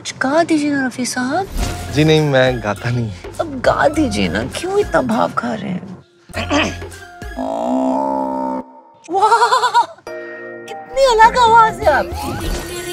कुछ गा दीजिए ना रफी साहब। जी नहीं, मैं गाता नहीं। अब गा दीजिए ना, क्यों इतना भाव खा रहे हैं? वाह, कितनी अलग आवाज है आपकी।